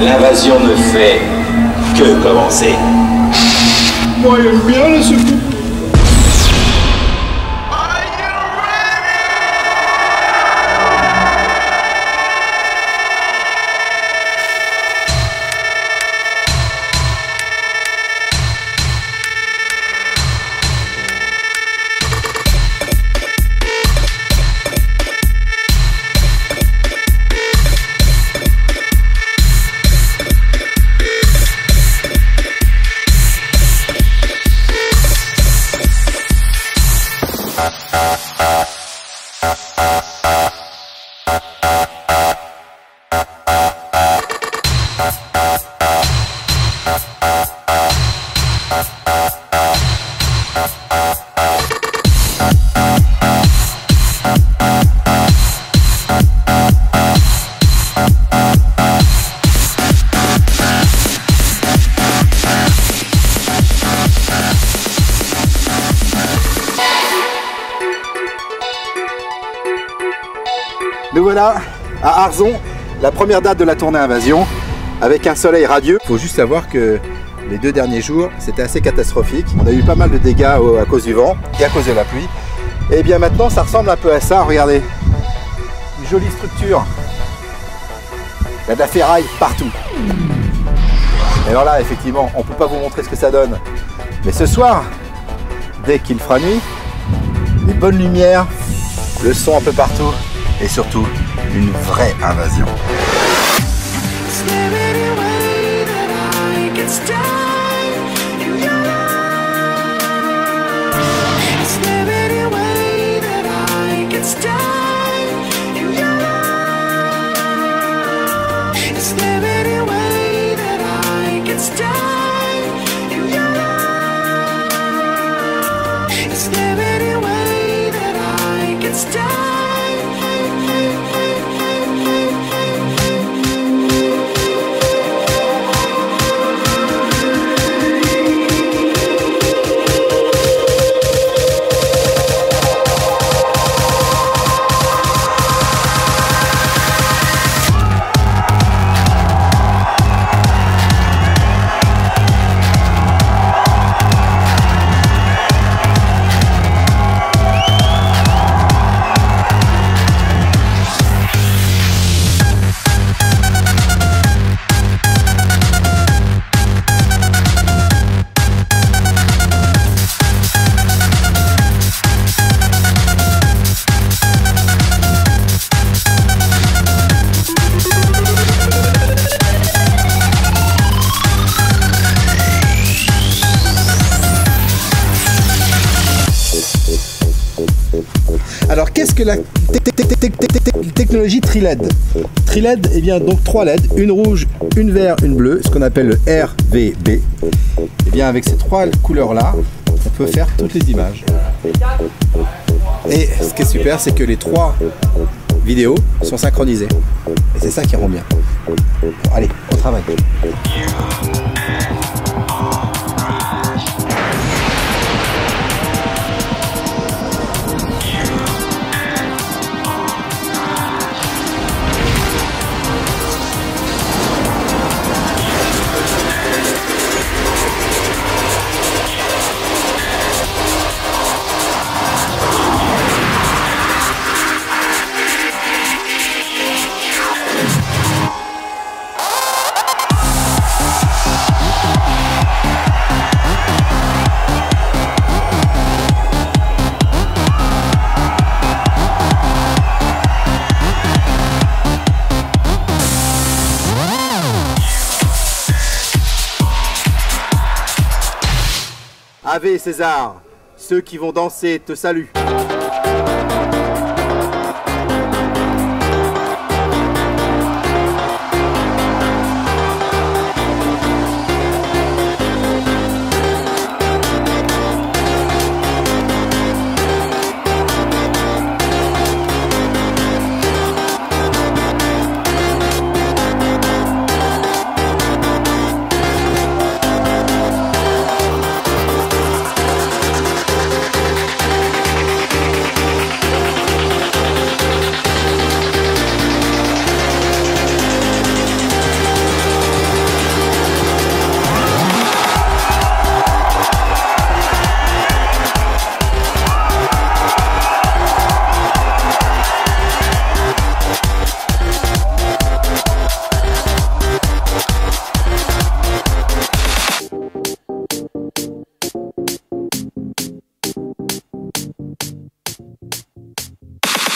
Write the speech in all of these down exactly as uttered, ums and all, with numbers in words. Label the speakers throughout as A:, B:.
A: L'invasion ne fait que commencer.
B: Moi, j'aime bien la soucoupe.
C: Nous voilà à Arzon, la première date de la tournée Invasion, avec un soleil radieux. Il faut juste savoir que les deux derniers jours, c'était assez catastrophique. On a eu pas mal de dégâts à cause du vent et à cause de la pluie. Et bien maintenant, ça ressemble un peu à ça. Regardez, une jolie structure. Il y a de la ferraille partout. Et alors là, effectivement, on ne peut pas vous montrer ce que ça donne. Mais ce soir, dès qu'il fera nuit, les bonnes lumières, le son un peu partout. Et surtout, une vraie invasion. Alors qu'est-ce que la technologie tri-L E D? tri-L E D, eh bien donc trois L E D, une rouge, une verte, une bleue, ce qu'on appelle le R V B. Eh bien avec ces trois couleurs là, on peut faire toutes les images. Et ce qui est super, c'est que les trois vidéos sont synchronisées. Et c'est ça qui rend bien. Bon, allez, on travaille. Ave César, ceux qui vont danser te saluent.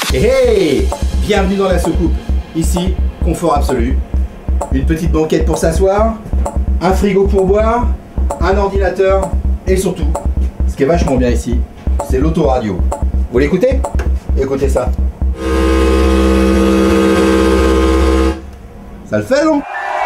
C: Et hey, bienvenue dans la soucoupe. Ici, confort absolu. Une petite banquette pour s'asseoir, un frigo pour boire, un ordinateur et surtout, ce qui est vachement bien ici, c'est l'autoradio. Vous l'écoutez? Écoutez ça. Ça le fait, non?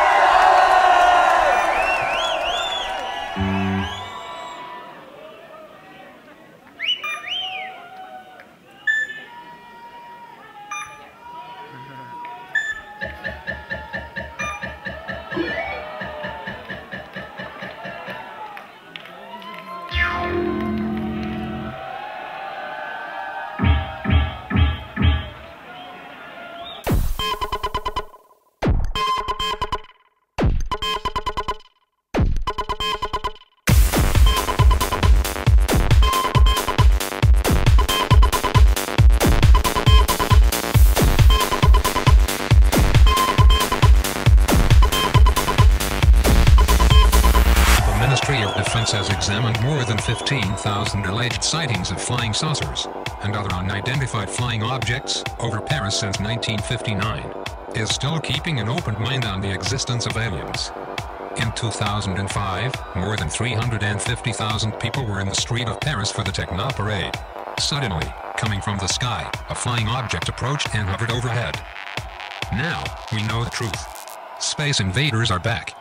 D: Defense has examined more than fifteen thousand alleged sightings of flying saucers and other unidentified flying objects over Paris since nineteen fifty-nine, is still keeping an open mind on the existence of aliens. In two thousand five, more than three hundred fifty thousand people were in the street of Paris for the Techno Parade. Suddenly, coming from the sky, a flying object approached and hovered overhead. Now, we know the truth. Space invaders are back.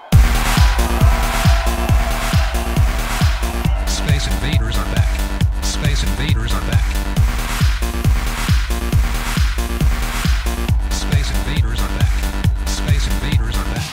D: Space invaders are back. Space invaders are back. Space invaders are back. Space invaders are back.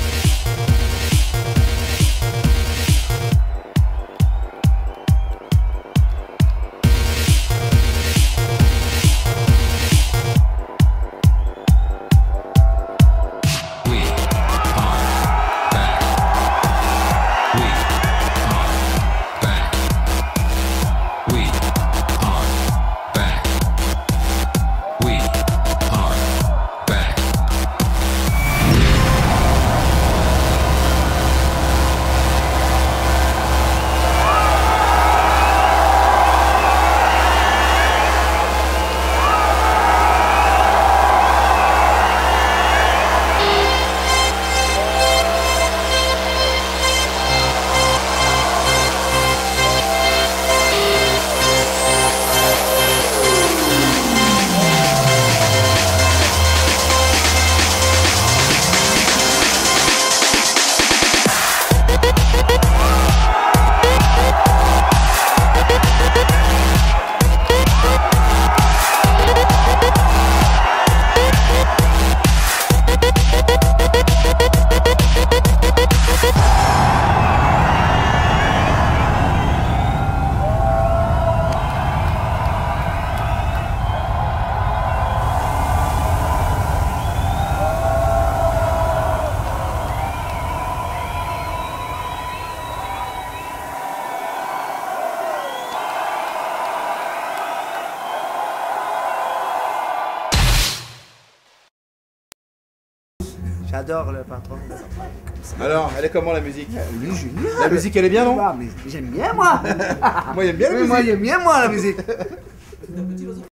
E: J'adore le patron.
C: Alors, elle est comment la musique?
E: Elle est géniale.
C: La musique, elle est bien, non?
E: Ah, mais j'aime bien moi.
C: Moi, j'aime bien la musique.
E: Moi, j'aime bien moi la musique.